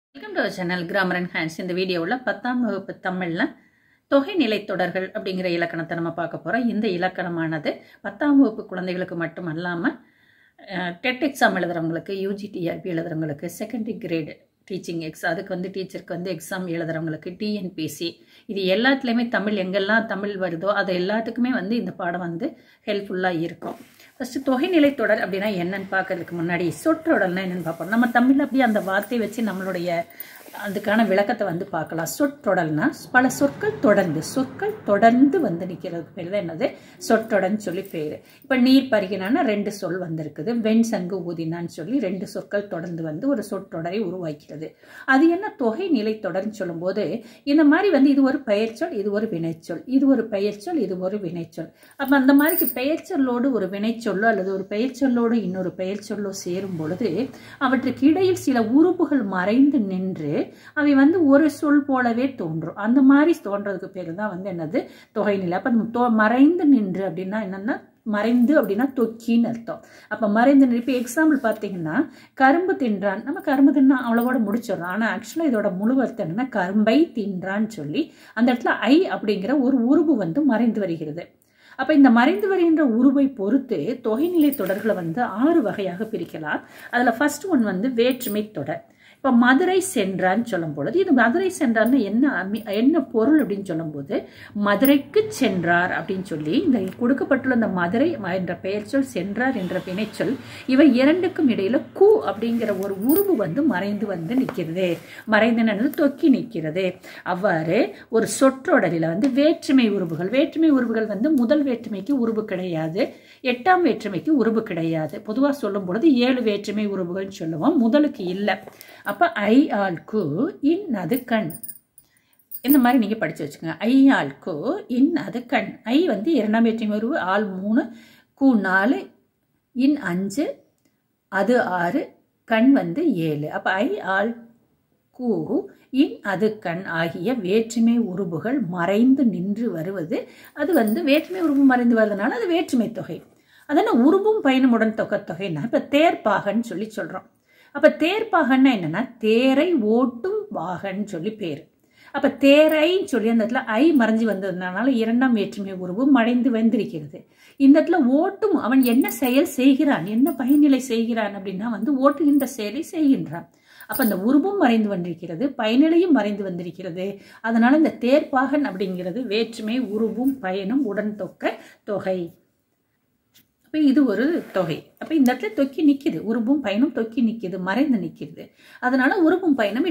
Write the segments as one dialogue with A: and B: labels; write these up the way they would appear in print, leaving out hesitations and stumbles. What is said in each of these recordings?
A: Welcome to channel grammar and hands. இந்த வீடியோவில் 10ஆம் வகுப்பு தமிழில் தொகை நிலைத்தொடர்கள் அப்படிங்கிற இலக்கணத்தை நம்ம பார்க்க போகிறோம். இந்த இலக்கணமானது 10ஆம் வகுப்பு குழந்தைகளுக்கு மட்டும் அல்லாமல் டெட் எக்ஸாம் எழுதுறவங்களுக்கு, யூஜிடிஆர்பி எழுதுறவங்களுக்கு, செகண்டரி கிரேடு டீச்சிங் அதுக்கு டீச்சருக்கு எக்ஸாம் எழுதுறவங்களுக்கு, டிஎன்பிசி, இது எல்லாத்துலேயுமே தமிழ் எங்கெல்லாம் தமிழ் வருதோ அது எல்லாத்துக்குமே இந்த பாடம் ஹெல்ப்ஃபுல்லாக இருக்கும். ஃபஸ்ட்டு தொகைநிலை தொடர் அப்படின்னா என்னன்னு பார்க்கறதுக்கு முன்னாடி சொற்றொடர்னா என்னென்னு பார்ப்போம். நம்ம தமிழில் அப்படியே அந்த வார்த்தையை வச்சு நம்மளுடைய அதுக்கான விளக்கத்தை பார்க்கலாம். சொற்றொடர்னா பல சொற்கள் தொடர்ந்து நிற்கிறது பேர் தான் என்னது சொற்றொடர்ன்னு சொல்லி பேர். இப்போ நீர் பருகினான்னா 2 சொல் வந்திருக்குது. வெண் சங்கு ஊதினான்னு சொல்லி 2 சொற்கள் தொடர்ந்து ஒரு சொற்றொடரை உருவாக்கிறது. அது என்ன தொகை நிலை தொடர்ன்னு சொல்லும்போது இந்த மாதிரி இது ஒரு பெயர்ச்சொல், இது ஒரு வினைச்சொல், இது ஒரு பெயர்ச்சொல், இது ஒரு வினைச்சொல். அப்போ அந்த மாதிரி பெயர்ச்சொல்லோடு ஒரு வினைச்சொல்லோ அல்லது ஒரு பெயர்ச்சொல்லோடு இன்னொரு பெயர்ச்சொல்லோ சேரும் பொழுது அவற்றுக்கு இடையில் சில உறுப்புகள் மறைந்து நின்று அவை ஒரு சொல் போலவே தோன்றும். அந்த மாதிரி தோன்றதுக்கு பேரு தான் என்னது தொகைநிலை. அப்ப மறைந்து நின்று அப்படின்னா என்னன்னா, மறைந்து அப்படின்னா தொக்கின்னு அர்த்தம். அப்ப மறைந்து நின்று, இப்ப எக்ஸாம்பிள் பாத்தீங்கன்னா கரும்பு தின்றான், நம்ம கரும்பு தின்னா அவ்வளவோட முடிச்சிடறோம். ஆனா ஆக்சுவலா இதோட முழு அர்த்தம் என்னன்னா கரும்பை தின்றான்னு சொல்லி அந்த இடத்துல ஐ அப்படிங்கிற ஒரு உருவு மறைந்து வருகிறது. அப்ப இந்த மறைந்து வருகின்ற உருவை பொறுத்து தொகைநிலை தொடர்களை 6 வகையாக பிரிக்கலாம். அதுல ஃபர்ஸ்ட் ஒன் வேற்றுமை தொடர். இப்போ மதுரை சென்றான்னு சொல்லும் பொழுது இது மதுரை சென்றார்னு என்ன பொருள் அப்படின்னு சொல்லும் போது மதுரைக்கு சென்றார் அப்படின்னு சொல்லி இந்த கொடுக்கப்பட்டுள்ள இந்த மதுரை என்ற பெயர்ச்சொல், சென்றார் என்ற வினைச்சொல், இவை இரண்டுக்கும் இடையில கு அப்படிங்கிற ஒரு உருவு மறைந்து நிற்கிறது. மறைந்து தொக்கி நிற்கிறது. அவ்வாறு ஒரு சொற்றொடரில் வேற்றுமை உருவுகள் முதல் வேற்றுமைக்கு உருவு கிடையாது, 8ஆம் வேற்றுமைக்கு உருவு கிடையாது. பொதுவாக சொல்லும் பொழுது 7 வேற்றுமை உருவுகள் சொல்லுவோம், முதலுக்கு இல்லை. அப்ப ஐ ஆல் கு இன் அது கண், இந்த மாதிரி நீங்க படிச்சு வச்சுங்க. ஐ ஆல் கு இன் அது கண். ஐ 2ஆம் வேற்றுமை உருவு, ஆல் 3, கு 4, இன் 5, அது 6, கண் 7. அப்ப ஐ ஆல் கு இன் அது கண் ஆகிய வேற்றுமை உருவுகள் மறைந்து நின்று வருவது அது வேற்றுமை உருவு மறைந்து வருவதனால அது வேற்றுமை தொகை. அதனால உருவும் பயனுமுடன் தொகைன்னா இப்ப தேர்ப்பாகன்னு சொல்லி சொல்றோம். அப்ப தேர்ப்பாகன்னா என்னன்னா தேரை ஓட்டும் பாகன்னு சொல்லி பேரு. அப்ப தேரைன்னு சொல்லி அந்த இடத்துல ஐ மறைஞ்சு வந்ததுனால 2ஆம் வேற்றுமை உருவு மறைந்து வந்திருக்கிறது. இந்த இடத்துல ஓட்டும் அவன் என்ன செயல் செய்கிறான், என்ன பயனிலை செய்கிறான் அப்படின்னா ஓட்டுகின்ற செயலை செய்கின்றான். அப்ப அந்த உருவும் மறைந்து வந்திருக்கிறது, பயனிலையும் மறைந்து வந்திருக்கிறது. அதனால இந்த தேர்ப்பாகன் அப்படிங்கிறது வேற்றுமை உருவும் பயனும் உடன் தொகை. அப்ப இது ஒரு தொகை. அப்ப இந்த இடத்துல தொக்கி நிக்குது, உருவும் பயனும் தொக்கி நிக்குது, மறைந்து நிக்கிறது. அதனால உருவும் பயனும்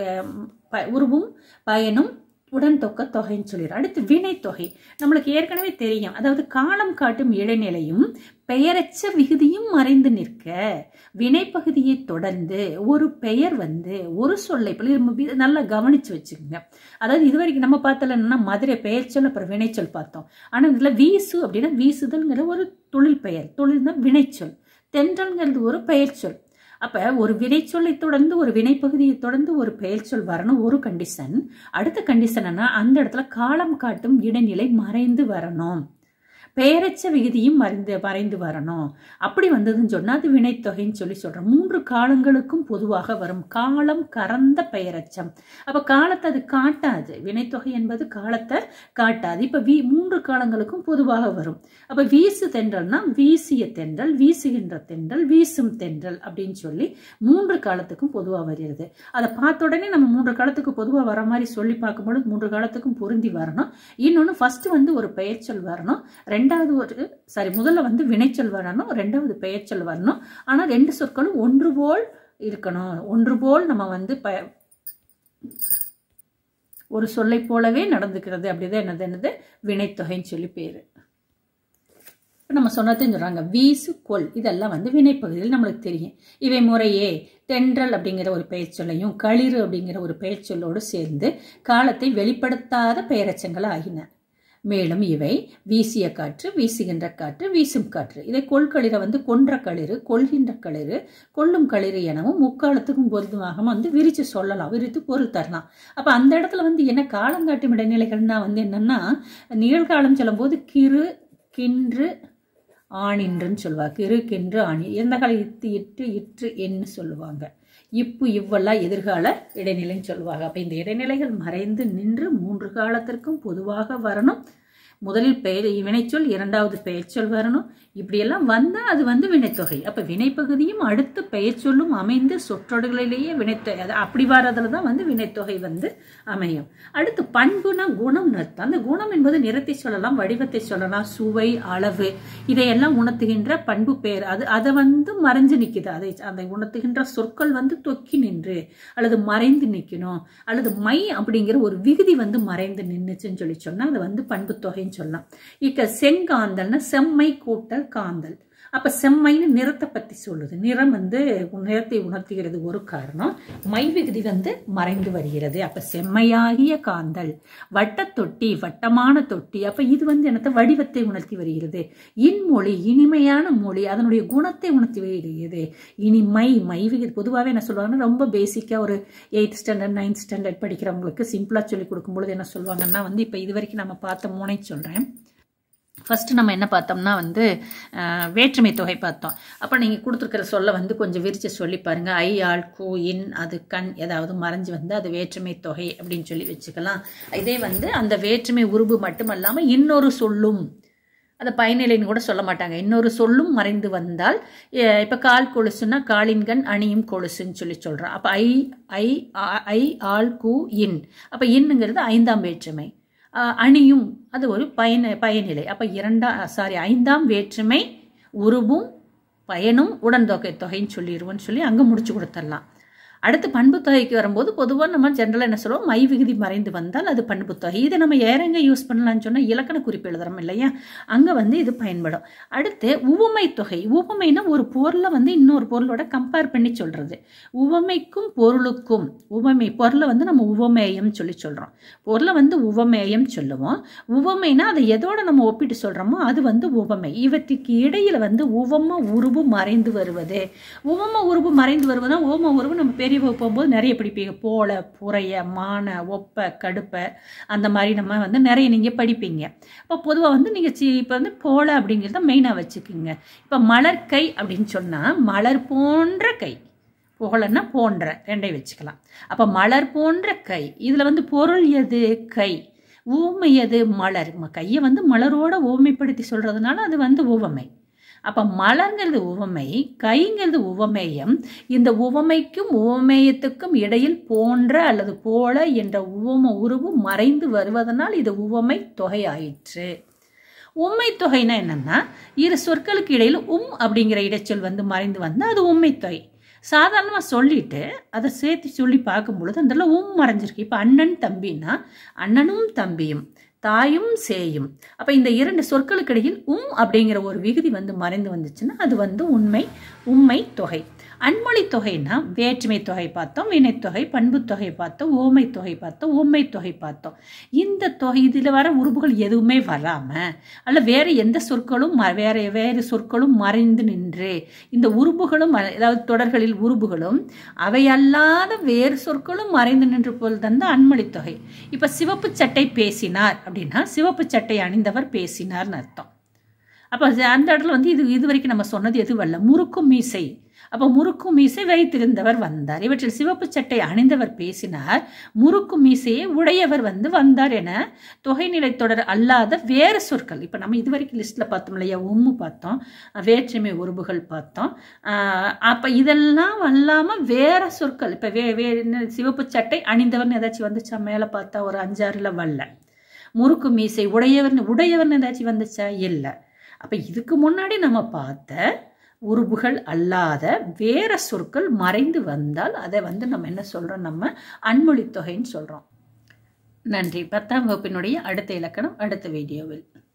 A: உருவும் பயனும் உடன் தொகைன்னு சொல்லிடுறோம். அடுத்து வினை தொகை. நம்மளுக்கு ஏற்கனவே தெரியும், அதாவது காலம் காட்டும் இடைநிலையும் பெயரச்ச விகுதியும் மறைந்து நிற்க வினைப்பகுதியை தொடர்ந்து ஒரு பெயர் ஒரு சொல்லை நல்லா கவனிச்சு வச்சுக்கோங்க. அதாவது இதுவரைக்கும் நம்ம பார்த்தலன்னா மதுரை பெயர் சொல் அப்புறம் வினைச்சொல் பார்த்தோம். ஆனா இதுல வீசு அப்படின்னா வீசுதல்ங்கிற ஒரு தொழில் பெயர், தொழில்னா வினைச்சொல். தென்றல்ங்கிறது ஒரு பெயர் சொல். அப்ப ஒரு வினைச்சொல்லை தொடர்ந்து ஒரு வினைப்பகுதியை தொடர்ந்து ஒரு பெயர் சொல் வரணும், ஒரு கண்டிஷன். அடுத்த கண்டிஷன் அந்த இடத்துல காலம் காட்டும் இடைநிலை மறைந்து வரணும், பெயரச்ச விகுதியும் மறைந்து வரணும். அப்படி வந்ததுன்னு சொன்னா அது வினைத்தொகைன்னு சொல்லி சொல்றோம். 3 காலங்களுக்கும் பொதுவாக வரும். காலம் கறந்த பெயரச்சம். அப்ப காலத்தை அது காட்டாது, வினைத்தொகை என்பது காலத்தை காட்டாது. இப்ப 3 காலங்களுக்கும் பொதுவாக வரும். அப்ப வீசு தென்றல்னா வீசிய தென்றல், வீசுகின்ற தென்றல், வீசும் தென்றல் அப்படின்னு சொல்லி 3 காலத்துக்கும் பொதுவாக வருகிறது. அதை பார்த்த உடனே நம்ம 3 காலத்துக்கு பொதுவாக வர மாதிரி சொல்லி பார்க்கும்போது 3 காலத்துக்கும் பொருந்தி வரணும். இன்னொன்னு ஃபர்ஸ்ட் ஒரு பெயர் சொல் வரணும், முதல்ல வினைச்சொல் வரணும், 2வது பெயர்ச்சொல் வரணும். ஆனா 2 சொற்களும் ஒன்று போல் இருக்கணும். ஒன்று போல் நம்ம ஒரு சொல்லை போலவே நடந்துக்கிறது. அப்படிதான் என்னது வினைத்தொகைன்னு சொல்லி பேரு. நம்ம சொன்னதையும் சொல்றாங்க. வீசு கொல் இதெல்லாம் வினைப்பகுதியில் நம்மளுக்கு தெரியும். இவை முறையே தென்றல் அப்படிங்கிற ஒரு பெயர் சொல்லையும் களிறு அப்படிங்கிற ஒரு பெயர் சொல்லோடு சேர்ந்து காலத்தை வெளிப்படுத்தாத பெயரச்சங்கள் ஆகின. மேலும் இவை வீசிய காற்று, வீசுகின்ற காற்று, வீசும் காற்று, இதை கொள்களிர கொன்ற களிறு, கொள்கின்ற களிறு, கொள்ளும் களிறு எனவும் முக்காலத்துக்கும் பொருத்தமாக விரிச்சு சொல்லலாம், விரித்து பொருள் தரலாம். அப்ப அந்த இடத்துல என்ன காலங்காட்டும் இடைநிலைகள்னா என்னன்னா நிகழ்காலம் சொல்லும் போது கிறு, கின்று, ஆணின்றுன்னு சொல்லுவாங்க. கிறு, கின்று, ஆணி, எந்த கால இட்டு, இட்டு, இற்று, என்று சொல்லுவாங்க. இப்பு இவ்வெல்லாம் எதிர்கால இடைநிலைன்னு சொல்லுவாங்க. அப்போ இந்த இடைநிலைகள் மறைந்து நின்று 3 காலத்திற்கும் பொதுவாக வரணும். முதலில் வினைச்சொல், இரண்டாவது பெயர்ச்சொல் வரணும். இப்படியெல்லாம் வந்தால் அது வந்து வினைத்தொகை. அப்போ வினைப்பகுதியும் அடுத்து பெயர்ச்சொல்லும் அமைந்து சொற்றொடர்களிலேயே வினைத்தொகை, அது அப்படி வர்றதுல தான் வந்து வினைத்தொகை வந்து அமையும். அடுத்து பண்புனா குணம் அர்த்தம். அந்த குணம் என்பது நிறத்தை சொல்லலாம், வடிவத்தை சொல்லலாம், சுவை, அளவு, இதையெல்லாம் உணர்த்துகின்ற பண்பு பெயர். அதை வந்து மறைஞ்சு நிற்குது. அதை உணர்த்துகின்ற சொற்கள் வந்து தொக்கி நின்று அல்லது மறைந்து நிற்கணும். அல்லது மை அப்படிங்கிற ஒரு விகுதி வந்து மறைந்து நின்றுச்சுன்னு சொல்லி சொன்னால் அது வந்து பண்பு தொகை சொல்லலாம். இக்க செங்காந்தல்னா செம்மை கூட்டல் காந்தல். அப்ப செம்மைன்னு நிறத்தை பத்தி சொல்லுது. நிறம் வந்து நிறத்தை உணர்த்துகிறது ஒரு காரணம். மை விகுதி வந்து மறைந்து வருகிறது. அப்ப செம்மையாகிய காந்தல். வட்ட தொட்டி, வட்டமான தொட்டி. அப்ப இது வந்து என்னத்த வடிவத்தை உணர்த்தி வருகிறது. இன்மொழி, இனிமையான மொழி, அதனுடைய குணத்தை உணர்த்தி வருகிறது. இனிமை, மை விகுதி பொதுவாகவே என்ன சொல்லுவாங்கன்னா, ரொம்ப பேசிக்கா ஒரு 8th ஸ்டாண்டர்ட் 9th ஸ்டாண்டர்ட் படிக்கிறவங்களுக்கு சிம்பிளா சொல்லி கொடுக்கும்பொழுது என்ன சொல்லுவாங்கன்னா வந்து இப்ப இது வரைக்கும் நம்ம பார்த்த 3 சொல்றேன். ஃபர்ஸ்ட் நம்ம என்ன பார்த்தோம்னா வந்து வேற்றுமை தொகை பார்த்தோம். அப்போ நீங்கள் கொடுத்துருக்கிற சொல்ல வந்து கொஞ்சம் விரிச்சு சொல்லி பாருங்க. ஐ, ஆள், கூ, இன், அது, கண் ஏதாவது மறைஞ்சு வந்து அது வேற்றுமை தொகை அப்படின்னு சொல்லி வச்சுக்கலாம். இதே வந்து அந்த வேற்றுமை உருபு மட்டும் இல்லாமல் இன்னொரு சொல்லும், அதை பயனிலைன்னு கூட சொல்ல மாட்டாங்க, இன்னொரு சொல்லும் மறைந்து வந்தால், இப்போ கால் கொலுசுன்னா காலின்கண் அணியும் கொலுசுன்னு சொல்லி சொல்கிறோம். அப்போ ஐ, ஆள், கூ, இன். அப்போ இன்னுங்கிறது 5ஆம் வேற்றுமை. அணியும் அது ஒரு பயனிலை. அப்போ 5ஆம் வேற்றுமை உருவும் பயனும் உடன்தொகை தொகைன்னு சொல்லிடுவோன்னு சொல்லி அங்கே முடிச்சு கொடுத்துடலாம். அடுத்து பண்பு தொகைக்கு வரும்போது பொதுவாக நம்ம ஜென்ரலாக என்ன சொல்லுவோம், மை விகுதி மறைந்து வந்தால் அது பண்பு தொகை. இதை நம்ம ஏறங்க யூஸ் பண்ணலாம்னு சொன்னால் இலக்கண குறிப்பு எழுதுறோம் இல்லையா, அங்கே வந்து இது பயன்படும். அடுத்து உவமை தொகை. உவமைனா ஒரு பொருளை வந்து இன்னொரு பொருளோட கம்பேர் பண்ணி சொல்கிறது. உவமைக்கும் பொருளுக்கும், உவமை பொருளை வந்து நம்ம உவமேயம் சொல்லி சொல்கிறோம், பொருளை வந்து உவமேயம் சொல்லுவோம். உவமைனா அதை எதோட நம்ம ஒப்பிட்டு சொல்கிறோமோ அது வந்து உவமை. இவற்றுக்கு இடையில் வந்து உவம உருவு மறைந்து வருவது. உவம உருவு மறைந்து வருவதுனா ஓம உருவு நம்ம பெரிய போகும்போது நிறைய படிப்பீங்க. போல, புறைய, மான, ஒப்ப, கடுப்ப, அந்த மாதிரி நம்ம வந்து நிறைய நீங்கள் படிப்பீங்க. இப்போ பொதுவாக வந்து நீங்கள் இப்போ வந்து போல அப்படிங்கிறத மெயினாக வச்சுக்கோங்க. இப்போ மலர் கை அப்படின்னு சொன்னால் மலர் போன்ற கை, போலன்னா போன்ற ரெண்டை வச்சுக்கலாம். அப்போ மலர் போன்ற கை, இதில் வந்து பொருள் எது? கை. ஊமை எது? மலர். கையை வந்து மலரோட ஊமைப்படுத்தி சொல்கிறதுனால அது வந்து உவமை. அப்போ மலர்ங்கிறது உவமை, கைங்கிறது உவமேயம். இந்த உவமைக்கும் உவமேயத்துக்கும் இடையில் போன்ற அல்லது போல என்ற உவம உருவு மறைந்து வருவதனால் இது உவமை தொகை ஆயிற்று. உண்மை தொகைனா என்னன்னா, இரு சொற்களுக்கு இடையில் அப்படிங்கிற இடைச்சொல் வந்து மறைந்து வந்து அது உண்மை தொகை. சாதாரணமாக சொல்லிட்டு அதை சேர்த்து சொல்லி பார்க்கும் பொழுது அந்த மறைஞ்சிருக்கு. இப்போ அண்ணன் தம்பின்னா அண்ணனும் தம்பியும், தாயும் சேயும். அப்போ இந்த 2 சொற்களுக்கு இடையில் அப்படிங்கிற ஒரு விகுதி வந்து மறைந்து வந்துச்சுன்னா அது வந்து உண்மை தொகை. அன்மொழி தொகைனா வேற்றுமை தொகை பார்த்தோம், வினைத்தொகை, பண்பு தொகை பார்த்தோம், ஓமை தொகை பார்த்தோம், உண்மை தொகை பார்த்தோம். இந்த தொகை இதில் வர உருபுகள் எதுவுமே வராமல் அல்ல வேறு எந்த சொற்களும் வேறு சொற்களும் மறைந்து நின்று இந்த உருபுகளும், அதாவது தொடர்களில் உருபுகளும் அவையல்லாத வேறு சொற்களும் மறைந்து நின்று போல் தந்த அன்மொழி தொகை. இப்போ சிவப்பு சட்டை பேசினார் அப்படின்னா சிவப்பு சட்டை அணிந்தவர் பேசினார்னு அர்த்தம். அப்போ அந்த இடத்துல வந்து இது வரைக்கும் நம்ம சொன்னது எதுவும் அல்ல, முறுக்கும் மீசை. அப்போ முறுக்கும் மீசை வைத்திருந்தவர் வந்தார். இவற்றில் சிவப்பு சட்டை அணிந்தவர் பேசினார், முறுக்கும் மீசையை உடையவர் வந்து வந்தார் என தொகைநிலை தொடர் அல்லாத வேறு சொற்கள். இப்போ நம்ம இது வரைக்கும் லிஸ்ட்டில் பார்த்தோம் இல்லையா, பார்த்தோம், வேற்றுமை உருபுகள் பார்த்தோம். அப்போ இதெல்லாம் அல்லாமல் வேற சொற்கள், இப்போ சிவப்பு சட்டை அணிந்தவர்னு ஏதாச்சும் வந்துச்சா? மேலே பார்த்தா ஒரு 5-6 வரல. முறுக்கு மீசை உடையவர்னு ஏதாச்சும் வந்துச்சா? இல்லை. அப்போ இதுக்கு முன்னாடி நம்ம பார்த்த உருபுகள் அல்லாத வேற சொற்கள் மறைந்து வந்தால் அதை வந்து நம்ம என்ன சொல்கிறோம், நம்ம அன்மொழி தொகைன்னு சொல்கிறோம். நன்றி. 10ஆம் வகுப்பினுடைய அடுத்த இலக்கணம் அடுத்த வீடியோவில்.